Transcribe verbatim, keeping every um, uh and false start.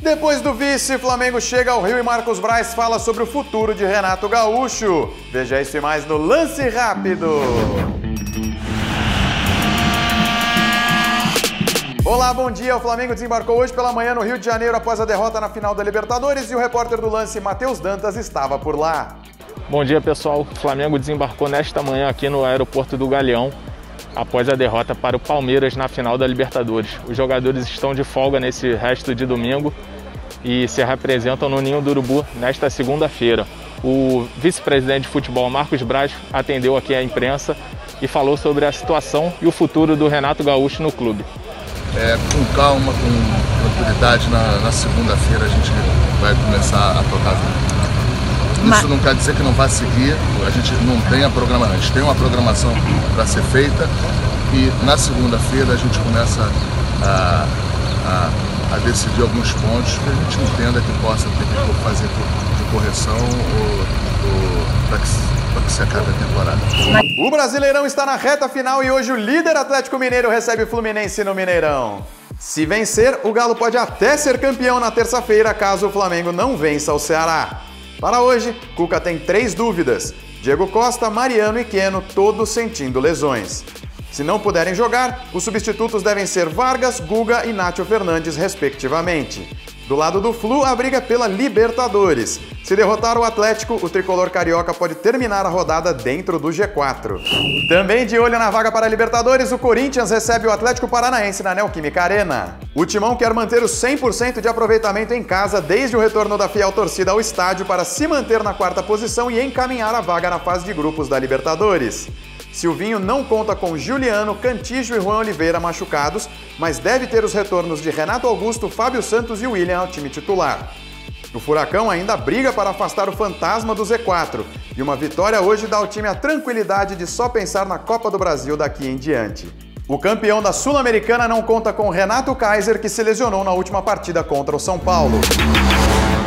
Depois do vice, Flamengo chega ao Rio e Marcos Braz fala sobre o futuro de Renato Gaúcho. Veja isso e mais no Lance Rápido. Olá, bom dia. O Flamengo desembarcou hoje pela manhã no Rio de Janeiro após a derrota na final da Libertadores e o repórter do Lance, Matheus Dantas, estava por lá. Bom dia, pessoal. O Flamengo desembarcou nesta manhã aqui no aeroporto do Galeão após a derrota para o Palmeiras na final da Libertadores. Os jogadores estão de folga nesse resto de domingo e se representam no Ninho do Urubu nesta segunda-feira. O vice-presidente de futebol, Marcos Braz, atendeu aqui a imprensa e falou sobre a situação e o futuro do Renato Gaúcho no clube. É, com calma, com tranquilidade, na, na segunda-feira a gente vai começar a tocar. Isso não quer dizer que não vai seguir, a gente não tem a programação, a gente tem uma programação para ser feita e na segunda-feira a gente começa a, a, a decidir alguns pontos que a gente entenda que possa ter que fazer de correção ou, ou para que, para que se acabe a temporada. O Brasileirão está na reta final e hoje o líder Atlético Mineiro recebe o Fluminense no Mineirão. Se vencer, o Galo pode até ser campeão na terça-feira caso o Flamengo não vença o Ceará. Para hoje, Cuca tem três dúvidas: Diego Costa, Mariano e Keno, todos sentindo lesões. Se não puderem jogar, os substitutos devem ser Vargas, Guga e Nátio Fernandes, respectivamente. Do lado do Flu, a briga é pela Libertadores. Se derrotar o Atlético, o tricolor carioca pode terminar a rodada dentro do G quatro. Também de olho na vaga para a Libertadores, o Corinthians recebe o Atlético Paranaense na Neoquímica Arena. O Timão quer manter o cem por cento de aproveitamento em casa desde o retorno da fiel torcida ao estádio para se manter na quarta posição e encaminhar a vaga na fase de grupos da Libertadores. Silvinho não conta com Juliano, Cantígio e Juan Oliveira machucados, mas deve ter os retornos de Renato Augusto, Fábio Santos e William ao time titular. O Furacão ainda briga para afastar o fantasma do Z quatro, e uma vitória hoje dá ao time a tranquilidade de só pensar na Copa do Brasil daqui em diante. O campeão da Sul-Americana não conta com Renato Kaiser, que se lesionou na última partida contra o São Paulo.